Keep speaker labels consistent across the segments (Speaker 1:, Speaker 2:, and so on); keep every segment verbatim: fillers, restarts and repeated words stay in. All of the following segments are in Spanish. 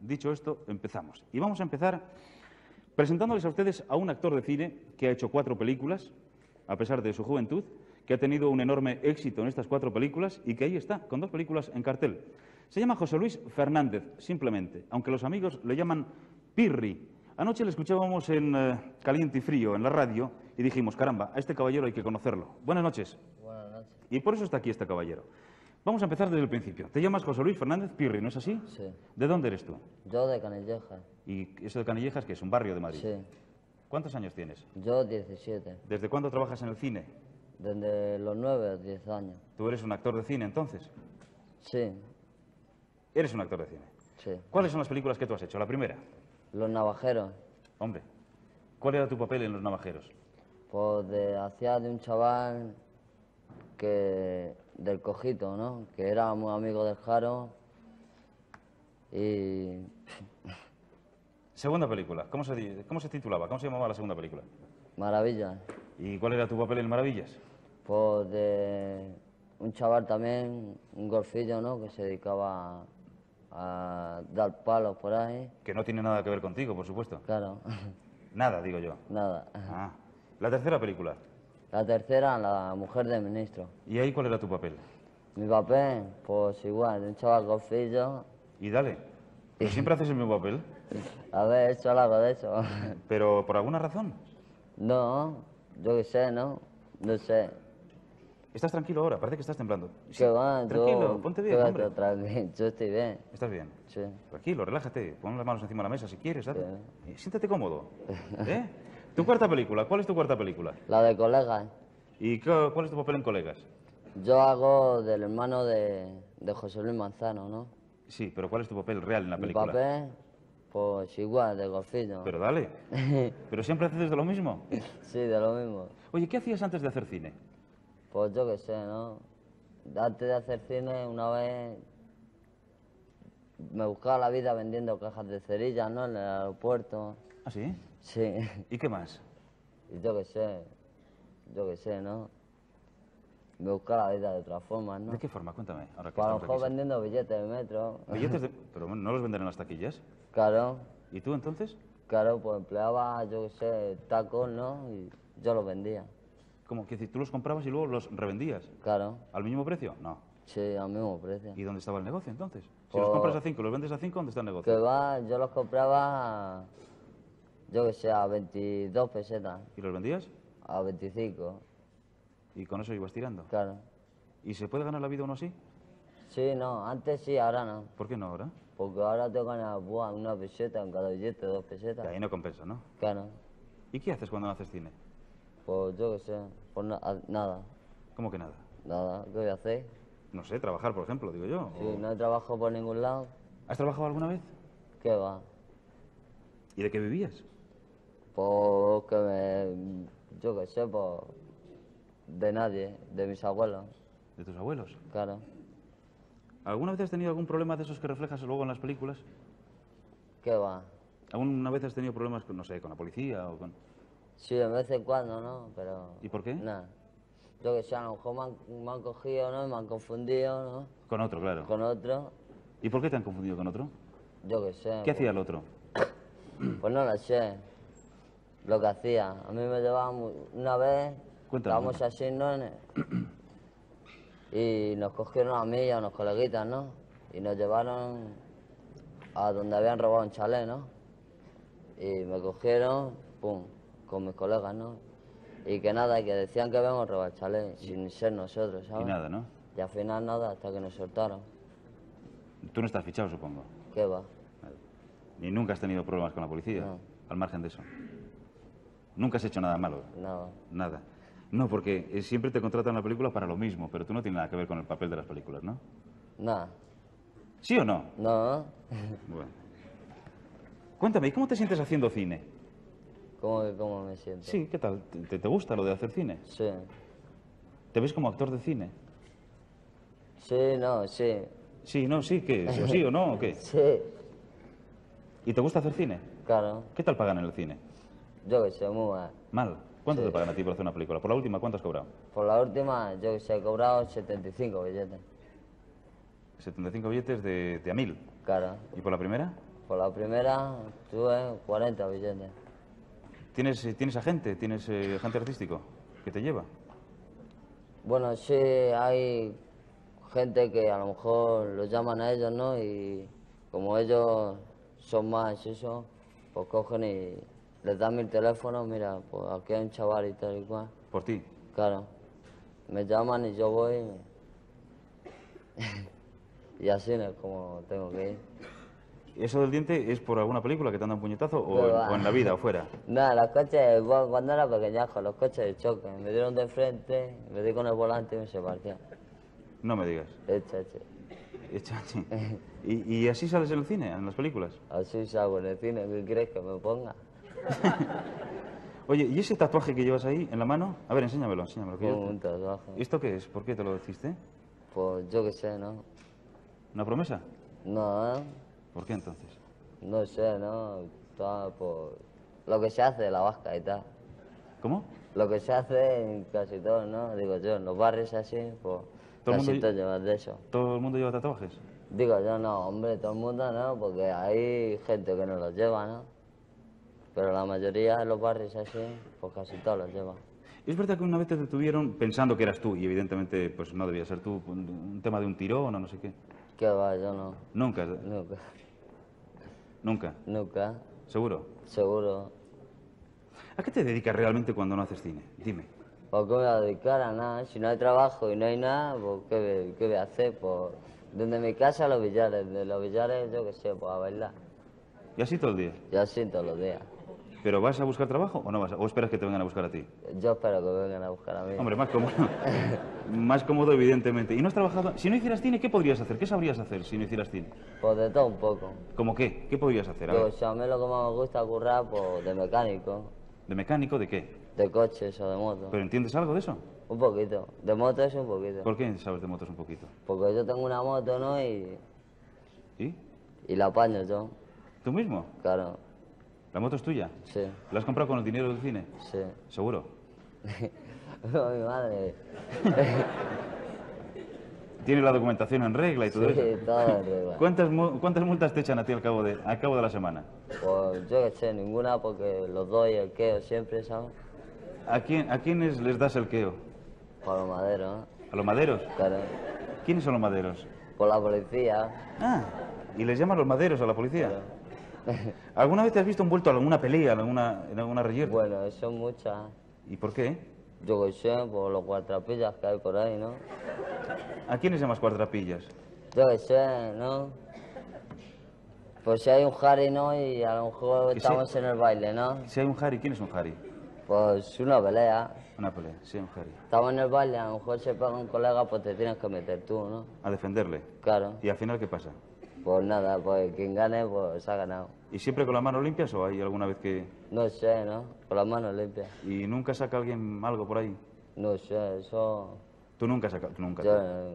Speaker 1: Dicho esto, empezamos. Y vamos a empezar presentándoles a ustedes a un actor de cine que ha hecho cuatro películas, a pesar de su juventud, que ha tenido un enorme éxito en estas cuatro películas y que ahí está, con dos películas en cartel. Se llama José Luis Fernández, simplemente, aunque los amigos le llaman Pirri. Anoche le escuchábamos en uh, Caliente y Frío, en la radio, y dijimos, caramba, a este caballero hay que conocerlo. Buenas noches.
Speaker 2: Buenas noches.
Speaker 1: Y por eso está aquí este caballero. Vamos a empezar desde el principio. Te llamas José Luis Fernández Pirri, ¿no es así?
Speaker 2: Sí.
Speaker 1: ¿De dónde eres tú?
Speaker 2: Yo de Canillejas.
Speaker 1: ¿Y eso de Canillejas, que es un barrio de Madrid?
Speaker 2: Sí.
Speaker 1: ¿Cuántos años tienes?
Speaker 2: Yo diecisiete.
Speaker 1: ¿Desde cuándo trabajas en el cine?
Speaker 2: Desde los nueve o diez años.
Speaker 1: ¿Tú eres un actor de cine, entonces?
Speaker 2: Sí.
Speaker 1: Eres un actor de cine.
Speaker 2: Sí.
Speaker 1: ¿Cuáles son las películas que tú has hecho? La primera.
Speaker 2: Los navajeros.
Speaker 1: Hombre, ¿cuál era tu papel en Los Navajeros?
Speaker 2: Pues de, hacía de un chaval que del Cojito, ¿no? Que era muy amigo del Jaro y...
Speaker 1: Segunda película. ¿Cómo se, di- cómo se titulaba? ¿Cómo se llamaba la segunda película?
Speaker 2: Maravilla.
Speaker 1: ¿Y cuál era tu papel en Maravillas?
Speaker 2: Pues de un chaval también, un golfillo, ¿no? Que se dedicaba a dar palos por ahí.
Speaker 1: Que no tiene nada que ver contigo, por supuesto.
Speaker 2: Claro.
Speaker 1: Nada, digo yo.
Speaker 2: Nada.
Speaker 1: Ah. La tercera película.
Speaker 2: La tercera, la mujer del ministro.
Speaker 1: ¿Y ahí cuál era tu papel?
Speaker 2: Mi papel, pues igual, de un chaval golfillo.
Speaker 1: Y dale. ¿Pero siempre haces el mismo papel?
Speaker 2: A ver, hecho algo de eso.
Speaker 1: ¿Pero por alguna razón?
Speaker 2: No, yo qué sé, ¿no? No sé.
Speaker 1: ¿Estás tranquilo ahora? Parece que estás temblando. Sí,
Speaker 2: ¿Qué va?
Speaker 1: tranquilo,
Speaker 2: yo,
Speaker 1: ponte bien,
Speaker 2: quédate
Speaker 1: hombre.
Speaker 2: tranquilo, yo estoy bien.
Speaker 1: ¿Estás bien?
Speaker 2: Sí.
Speaker 1: Tranquilo, relájate. Pon las manos encima de la mesa si quieres, dale.
Speaker 2: Sí.
Speaker 1: Eh, Siéntate cómodo. ¿Eh? ¿Tu cuarta película? ¿Cuál es tu cuarta película?
Speaker 2: La de colegas.
Speaker 1: ¿Y qué- cuál es tu papel en Colegas?
Speaker 2: Yo hago del hermano de, de José Luis Manzano, ¿no?
Speaker 1: Sí, pero ¿cuál es tu papel real en la
Speaker 2: Mi
Speaker 1: película?
Speaker 2: papel, pues igual, de golfillo.
Speaker 1: Pero dale. ¿Pero siempre haces de lo mismo?
Speaker 2: Sí, de lo mismo.
Speaker 1: Oye, ¿qué hacías antes de hacer cine?
Speaker 2: Pues yo qué sé, ¿no? Antes de hacer cine, una vez me buscaba la vida vendiendo cajas de cerillas, ¿no? En el aeropuerto.
Speaker 1: ¿Ah, sí?
Speaker 2: Sí.
Speaker 1: ¿Y qué más?
Speaker 2: Y yo qué sé, yo qué sé, ¿no? Me buscaba la vida de otra forma, ¿no?
Speaker 1: ¿De qué forma? Cuéntame. Ahora que
Speaker 2: Pues a lo
Speaker 1: estamos
Speaker 2: mejor
Speaker 1: aquí.
Speaker 2: vendiendo billetes de metro.
Speaker 1: ¿Billetes de...? ¿Pero no los venden en las taquillas?
Speaker 2: Claro,
Speaker 1: ¿Y tú entonces?
Speaker 2: claro, pues empleaba, yo qué sé, tacos, ¿no? Y yo los vendía.
Speaker 1: ¿Cómo? ¿Qué decir? ¿Tú los comprabas y luego los revendías?
Speaker 2: Claro,
Speaker 1: ¿Al mismo precio? No.
Speaker 2: sí, al mismo precio.
Speaker 1: ¿Y dónde estaba el negocio entonces? Si
Speaker 2: Pues-
Speaker 1: los compras a cinco y los vendes a cinco, ¿dónde está el
Speaker 2: Que
Speaker 1: negocio?
Speaker 2: va, yo los compraba, yo qué sé, a veintidós pesetas,
Speaker 1: ¿Y los vendías?
Speaker 2: a veinticinco,
Speaker 1: Y con eso ibas tirando.
Speaker 2: claro.
Speaker 1: ¿Y se puede ganar la vida uno así?
Speaker 2: Sí, no, antes sí, ahora no.
Speaker 1: ¿Por qué no ahora?
Speaker 2: Porque ahora tengo que ganar buah, una peseta en cada billete, dos
Speaker 1: Y
Speaker 2: pesetas.
Speaker 1: ahí no compensa, ¿no?
Speaker 2: Claro,
Speaker 1: ¿Y qué haces cuando no haces cine?
Speaker 2: pues yo qué sé, pues na- a- nada,
Speaker 1: ¿Cómo que nada?
Speaker 2: nada, ¿qué voy a hacer?
Speaker 1: No sé, trabajar, por ejemplo, digo yo.
Speaker 2: Si
Speaker 1: O-
Speaker 2: no trabajo por ningún lado,
Speaker 1: ¿Has trabajado alguna vez?
Speaker 2: ¿qué va?
Speaker 1: ¿Y de qué vivías?
Speaker 2: Pues que me, yo qué sé, pues de nadie, de mis abuelos,
Speaker 1: ¿De tus abuelos?
Speaker 2: claro.
Speaker 1: ¿Alguna vez has tenido algún problema de esos que reflejas luego en las películas?
Speaker 2: ¿Qué va?
Speaker 1: ¿Alguna vez has tenido problemas, con, no sé, con la policía o con...?
Speaker 2: Sí, de vez en cuando, ¿no? Pero...
Speaker 1: ¿Y por qué?
Speaker 2: Nada. Yo que sé, a lo mejor me han, me han cogido, ¿no? Me han confundido, ¿no?
Speaker 1: Con otro, claro.
Speaker 2: Con otro,
Speaker 1: ¿Y por qué te han confundido con otro?
Speaker 2: yo que sé.
Speaker 1: ¿Qué
Speaker 2: pues,
Speaker 1: hacía el otro?
Speaker 2: Pues no lo sé. Lo que hacía. A mí me llevaban mu- una vez,
Speaker 1: Cuéntame,
Speaker 2: estábamos
Speaker 1: cuéntame.
Speaker 2: así, ¿no? En el- Y nos cogieron a mí y a unos coleguitas, ¿no? Y nos llevaron a donde habían robado un chalet, ¿no? Y me cogieron, pum, con mis colegas, ¿no? Y que nada, que decían que habíamos robado el chalet, sin ser nosotros, ¿sabes?
Speaker 1: Y nada, ¿no?
Speaker 2: Y al final nada, hasta que nos soltaron.
Speaker 1: Tú no estás fichado, supongo.
Speaker 2: ¿Qué va?
Speaker 1: Ni nunca has tenido problemas con la policía,
Speaker 2: No.
Speaker 1: al margen de eso. Nunca has hecho nada malo.
Speaker 2: Nada.
Speaker 1: Nada. No, porque eh, siempre te contratan en la película para lo mismo, pero tú no tienes nada que ver con el papel de las películas, ¿no?
Speaker 2: Nada.
Speaker 1: ¿Sí o no?
Speaker 2: No.
Speaker 1: Bueno. Cuéntame, ¿y cómo te sientes haciendo cine?
Speaker 2: ¿Cómo, que- cómo me siento?
Speaker 1: Sí, ¿qué tal? ¿Te, te gusta lo de hacer cine?
Speaker 2: Sí.
Speaker 1: ¿Te ves como actor de cine?
Speaker 2: Sí, no, sí.
Speaker 1: Sí, no, sí, ¿qué? ¿Sí o sí o no? ¿O qué?
Speaker 2: Sí.
Speaker 1: ¿Y te gusta hacer cine?
Speaker 2: Claro.
Speaker 1: ¿Qué tal pagan en el cine?
Speaker 2: Yo que sé, muy mal.
Speaker 1: Mal. ¿Cuánto
Speaker 2: Sí.
Speaker 1: te pagan a ti por hacer una película? Por la última, ¿cuánto has cobrado?
Speaker 2: Por la última, yo que sé, he cobrado setenta y cinco billetes.
Speaker 1: setenta y cinco billetes de, de a mil.
Speaker 2: Claro.
Speaker 1: ¿Y por la primera?
Speaker 2: Por la primera tuve cuarenta billetes.
Speaker 1: ¿Tienes, eh, ¿tienes agente? ¿Tienes eh, agente artístico que te lleva?
Speaker 2: Bueno, sí, hay gente que a lo mejor los llaman a ellos, ¿no? Y como ellos son más eso, pues cogen y les dan mi teléfono, mira, pues aquí hay un chaval y tal y cual.
Speaker 1: ¿Por ti?
Speaker 2: Claro, me llaman y yo voy y así no es como tengo que ir.
Speaker 1: ¿Eso del diente es por alguna película que te han dado un puñetazo o,
Speaker 2: Pero
Speaker 1: en,
Speaker 2: va.
Speaker 1: o en la vida o fuera?
Speaker 2: Nada, los coches, cu- cuando era pequeñajo, los coches de choque, me dieron de frente, me di con el volante y me se partió.
Speaker 1: No me digas.
Speaker 2: Hecho, hecho.
Speaker 1: Echa- sí. ¿Y, ¿Y así sales en el cine, en las películas?
Speaker 2: Así salgo en el cine, ¿qué quieres que me ponga?
Speaker 1: Oye, ¿y ese tatuaje que llevas ahí en la mano? A ver, enséñamelo, enséñamelo. que yo-
Speaker 2: Con un tatuaje.
Speaker 1: ¿Esto qué es? ¿Por qué te lo hiciste?
Speaker 2: Pues yo qué sé, ¿no?
Speaker 1: ¿Una promesa?
Speaker 2: No, ¿eh?
Speaker 1: ¿Por qué entonces?
Speaker 2: No sé, ¿no? Todo por lo que se hace de la vasca y tal.
Speaker 1: ¿Cómo?
Speaker 2: Lo que se hace en casi todo, ¿no? Digo yo, en los barrios así, pues
Speaker 1: Todo el
Speaker 2: casi
Speaker 1: mundo-
Speaker 2: todos llevan de eso.
Speaker 1: ¿Todo el mundo lleva tatuajes?
Speaker 2: Digo yo, no, hombre, todo el mundo no, porque hay gente que no los lleva, ¿no? Pero la mayoría de los barrios así, pues casi todos los llevan.
Speaker 1: Es verdad que una vez te detuvieron pensando que eras tú y evidentemente pues no debía ser tú, un, un tema de un tirón o no sé qué.
Speaker 2: ¿Qué va? Yo no.
Speaker 1: Nunca,
Speaker 2: Nunca.
Speaker 1: nunca,
Speaker 2: Nunca.
Speaker 1: seguro.
Speaker 2: Seguro.
Speaker 1: ¿A qué te dedicas realmente cuando no haces cine? Dime.
Speaker 2: ¿Por qué me voy a dedicar a nada? Si no hay trabajo y no hay nada, pues ¿qué, voy- qué voy a hacer? Pues desde mi casa a los billares, de los billares yo qué sé, pues a bailar.
Speaker 1: Y así todo el día.
Speaker 2: Y así todos los días.
Speaker 1: ¿Pero vas a buscar trabajo o no vas a, o esperas que te vengan a buscar a ti?
Speaker 2: Yo espero que vengan a buscar a mí.
Speaker 1: Hombre, más cómodo. Más cómodo, evidentemente. ¿Y no has trabajado? Si no hicieras cine, ¿qué podrías hacer? ¿Qué sabrías hacer si no hicieras cine?
Speaker 2: Pues de todo un poco.
Speaker 1: ¿Cómo qué? ¿Qué podrías hacer? A
Speaker 2: Yo,
Speaker 1: ver,
Speaker 2: si a mí lo que más me gusta currar, pues de mecánico,
Speaker 1: ¿de mecánico? ¿De qué?
Speaker 2: de coches o de moto.
Speaker 1: ¿Pero entiendes algo de eso?
Speaker 2: Un poquito. De moto es un poquito.
Speaker 1: ¿Por qué sabes de motos un poquito?
Speaker 2: Porque yo tengo una moto, ¿no? Y,
Speaker 1: ¿Y?
Speaker 2: y la apaño yo.
Speaker 1: ¿Tú mismo?
Speaker 2: Claro.
Speaker 1: ¿La moto es tuya?
Speaker 2: Sí,
Speaker 1: ¿La has comprado con el dinero del cine?
Speaker 2: sí.
Speaker 1: ¿Seguro?
Speaker 2: No, mi madre.
Speaker 1: ¿Tiene la documentación en regla y todo
Speaker 2: Sí,
Speaker 1: eso?
Speaker 2: todo en regla.
Speaker 1: ¿Cuántas, mu- ¿Cuántas multas te echan a ti al cabo de, al cabo de la semana?
Speaker 2: Pues yo qué sé, ninguna porque los doy el queo siempre, ¿sabes?
Speaker 1: ¿A, quién, ¿A quiénes les das el queo?
Speaker 2: Por los maderos, ¿no?
Speaker 1: ¿A los maderos?
Speaker 2: Claro.
Speaker 1: ¿Quiénes son los maderos?
Speaker 2: Por la policía.
Speaker 1: Ah, y les llaman los maderos a la policía. ¿Alguna vez te has visto envuelto en alguna pelea, en alguna, en alguna reyerta?
Speaker 2: Bueno, son muchas.
Speaker 1: ¿Y por qué?
Speaker 2: Yo qué sé, por los cuatrapillas que hay por ahí, ¿no?
Speaker 1: ¿A quiénes llamas cuatrapillas?
Speaker 2: Yo qué sé, ¿no? Pues si hay un Harry, ¿no? Y a lo mejor
Speaker 1: ¿Y si-
Speaker 2: estamos en el baile, ¿no?
Speaker 1: Si hay un Harry, ¿quién es un Harry?
Speaker 2: Pues una pelea.
Speaker 1: Una pelea, sí, un Harry.
Speaker 2: Estamos en el baile, a lo mejor se pega un colega, pues te tienes que meter tú, ¿no?
Speaker 1: A defenderle.
Speaker 2: Claro.
Speaker 1: ¿Y al final qué pasa?
Speaker 2: Pues nada, pues quien gane, pues se ha ganado.
Speaker 1: ¿Y siempre con las manos limpias o hay alguna vez que...?
Speaker 2: No sé, ¿no? Con las manos limpias.
Speaker 1: ¿Y nunca saca alguien algo por ahí?
Speaker 2: No sé, eso...
Speaker 1: Tú nunca sacas, tú nunca.
Speaker 2: Yo...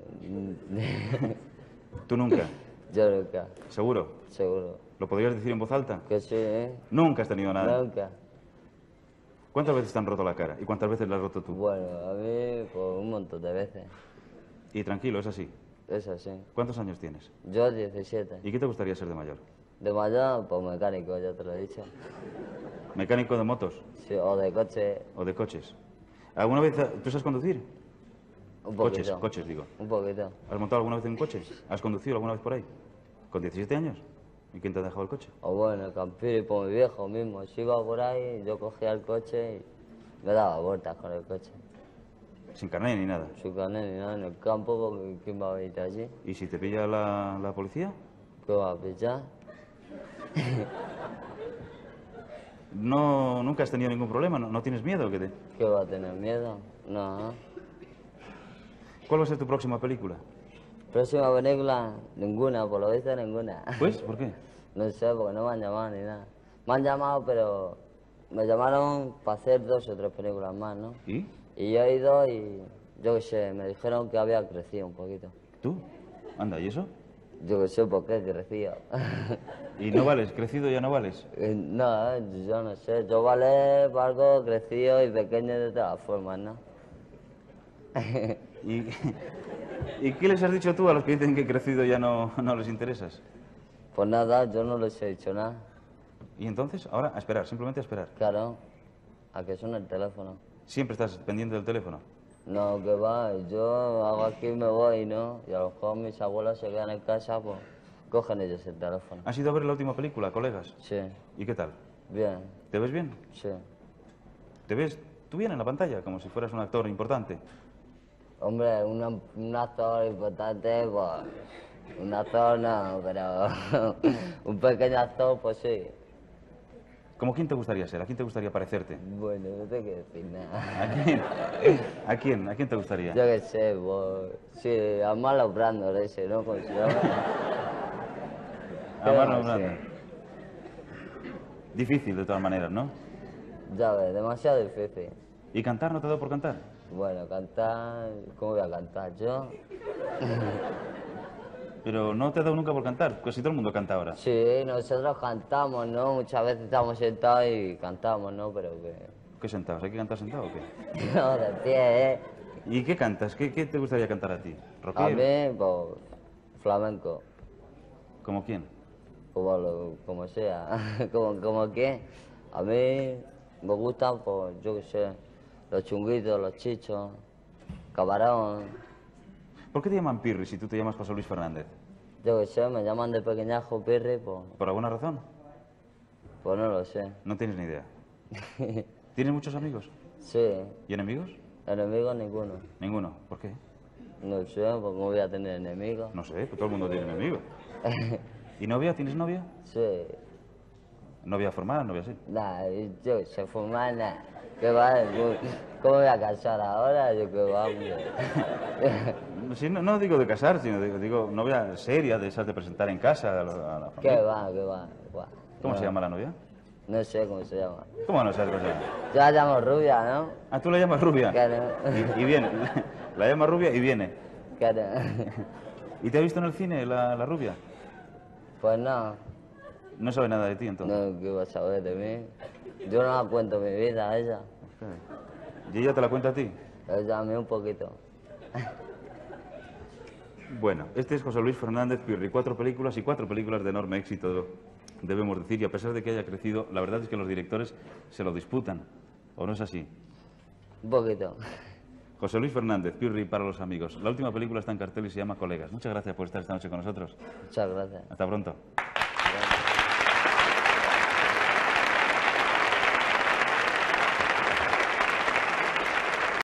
Speaker 1: Tú nunca,
Speaker 2: Yo nunca,
Speaker 1: seguro.
Speaker 2: seguro.
Speaker 1: ¿Lo podrías decir en voz alta?
Speaker 2: Que sí, ¿eh?
Speaker 1: Nunca has tenido nada.
Speaker 2: Nunca.
Speaker 1: ¿Cuántas veces te han roto la cara? ¿Y cuántas veces la has roto tú?
Speaker 2: Bueno, a mí, pues un montón de veces.
Speaker 1: Y tranquilo, es así.
Speaker 2: Es así.
Speaker 1: ¿Cuántos años tienes?
Speaker 2: Yo diecisiete.
Speaker 1: ¿Y qué te gustaría ser de mayor?
Speaker 2: De mayor, pues mecánico, ya te lo he dicho.
Speaker 1: ¿Mecánico de motos
Speaker 2: Sí, o de coche,
Speaker 1: o de coches? ¿Alguna vez eh, tú sabes conducir?
Speaker 2: un
Speaker 1: Coches,
Speaker 2: poquito.
Speaker 1: coches, digo.
Speaker 2: Un poquito.
Speaker 1: ¿Has montado alguna vez en un coche? ¿Has conducido alguna vez por ahí? ¿Con diecisiete años? ¿Y quién te ha dejado el coche?
Speaker 2: O bueno, el campiri, por mi viejo mismo. Si iba por ahí, yo cogía el coche y me daba vueltas con el coche.
Speaker 1: Sin carnet ni nada.
Speaker 2: Su carnet ni nada en el campo, porque ¿quién va a venir allí?
Speaker 1: ¿Y si te pilla la, la policía?
Speaker 2: ¿Qué va a pillar?
Speaker 1: No, nunca has tenido ningún problema, no, no tienes miedo. Que te...
Speaker 2: ¿Qué va a tener miedo? No.
Speaker 1: ¿Cuál va a ser tu próxima película?
Speaker 2: Próxima película, ninguna, por lo visto ninguna.
Speaker 1: Pues, ¿por qué?
Speaker 2: No sé, porque no me han llamado ni nada. Me han llamado, pero me llamaron para hacer dos o tres películas más, ¿no?
Speaker 1: ¿Y?
Speaker 2: Y yo he ido y, yo qué sé, me dijeron que había crecido un poquito.
Speaker 1: ¿Tú? Anda, ¿y eso?
Speaker 2: Yo qué sé por qué he crecido.
Speaker 1: ¿Y no vales? ¿Crecido ya no vales?
Speaker 2: Eh, no, eh, yo no sé, yo vale para algo crecido y pequeño de todas formas, ¿no?
Speaker 1: ¿Y, ¿Y qué les has dicho tú a los que dicen que crecido ya no, no les interesas?
Speaker 2: Pues nada, yo no les he dicho nada.
Speaker 1: Y entonces, ahora, a esperar, simplemente a esperar.
Speaker 2: Claro, a que suene el teléfono.
Speaker 1: Siempre estás pendiente del teléfono.
Speaker 2: No, que va, yo hago aquí y me voy, ¿no? Y a lo mejor mis abuelos se quedan en casa, pues cogen ellos el teléfono.
Speaker 1: ¿Has ido a ver la última película, colegas?
Speaker 2: Sí,
Speaker 1: ¿Y qué tal?
Speaker 2: bien,
Speaker 1: ¿Te ves bien?
Speaker 2: sí.
Speaker 1: ¿Te ves tú bien en la pantalla, como si fueras un actor importante?
Speaker 2: Hombre, una- un actor importante, pues... Un actor no, pero... un pequeño actor, pues sí.
Speaker 1: ¿Cómo quién te gustaría ser? ¿A quién te gustaría parecerte?
Speaker 2: Bueno, no tengo que decir nada.
Speaker 1: ¿A quién? ¿A quién? ¿A quién te gustaría?
Speaker 2: Yo qué sé, pues... Sí, a Marlon Brando ese, ¿no? Pues, ¿no?
Speaker 1: A Marlon
Speaker 2: Sí.
Speaker 1: Brando. Difícil, de todas maneras, ¿no?
Speaker 2: Ya ves, demasiado difícil.
Speaker 1: ¿Y cantar no te ha dado por cantar?
Speaker 2: Bueno, cantar... ¿Cómo voy a cantar yo?
Speaker 1: Pero no te ha dado nunca por cantar, casi todo el mundo canta ahora.
Speaker 2: Sí, nosotros cantamos, ¿no? Muchas veces estamos sentados y cantamos, ¿no? Pero que...
Speaker 1: ¿Qué sentados? ¿Hay que cantar sentado o qué?
Speaker 2: No, de pie, ¿eh?
Speaker 1: ¿Y qué cantas? ¿Qué, qué te gustaría cantar a ti?
Speaker 2: A
Speaker 1: ¿Rockero?
Speaker 2: mí, pues... Flamenco.
Speaker 1: ¿Como quién?
Speaker 2: Como, lo- como sea. como, como que... A mí me gustan, pues, yo qué sé... Los chunguitos, los chichos... Camarón...
Speaker 1: ¿Por qué te llaman Pirri si tú te llamas José Luis Fernández?
Speaker 2: Yo qué sé, me llaman de pequeñajo Pirri, pues...
Speaker 1: ¿Por alguna razón?
Speaker 2: Pues no lo sé.
Speaker 1: No tienes ni idea. ¿Tienes muchos amigos?
Speaker 2: Sí,
Speaker 1: ¿Y enemigos?
Speaker 2: enemigos ninguno.
Speaker 1: Ninguno. ¿Por qué?
Speaker 2: No sé, pues cómo voy a tener enemigos.
Speaker 1: No sé, pues todo el mundo tiene enemigos. ¿Y novia? ¿Tienes novia?
Speaker 2: Sí,
Speaker 1: ¿Novia formal? ¿Novia así?
Speaker 2: nada, yo qué sé, fumar nada. ¿Qué va? ¿Cómo voy a casar ahora? Yo qué va, hombre.
Speaker 1: Sí, no, no digo de casar, sino digo, digo novia seria, de esas de presentar en casa a la, a la
Speaker 2: ¿Qué
Speaker 1: familia.
Speaker 2: va, qué va? va.
Speaker 1: ¿Cómo
Speaker 2: No,
Speaker 1: se llama la novia?
Speaker 2: No sé cómo se llama.
Speaker 1: ¿Cómo no sabes cómo se llama?
Speaker 2: Yo la llamo rubia, ¿no?
Speaker 1: Ah, tú la llamas rubia.
Speaker 2: Que no.
Speaker 1: Y, y viene. La llamas rubia y viene.
Speaker 2: Que no.
Speaker 1: ¿Y te ha visto en el cine la, la rubia?
Speaker 2: Pues no,
Speaker 1: No sabe nada de ti entonces.
Speaker 2: no, ¿qué va a saber de mí? Yo no la cuento mi vida a ella.
Speaker 1: ¿Y ella te la cuenta a ti?
Speaker 2: Ella a mí un poquito.
Speaker 1: Bueno, este es José Luis Fernández Pirri, cuatro películas y cuatro películas de enorme éxito, debemos decir, y a pesar de que haya crecido, la verdad es que los directores se lo disputan, ¿o no es así?
Speaker 2: Un poquito.
Speaker 1: José Luis Fernández Pirri para los amigos. La última película está en cartel y se llama Colegas. Muchas gracias por estar esta noche con nosotros.
Speaker 2: Muchas gracias.
Speaker 1: Hasta pronto.